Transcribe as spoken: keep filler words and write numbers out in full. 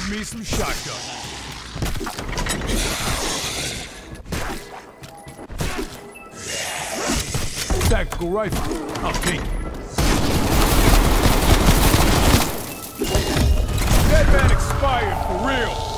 Love me some shotgun. Tactical rifle. I'll take it. Dead man expired for real.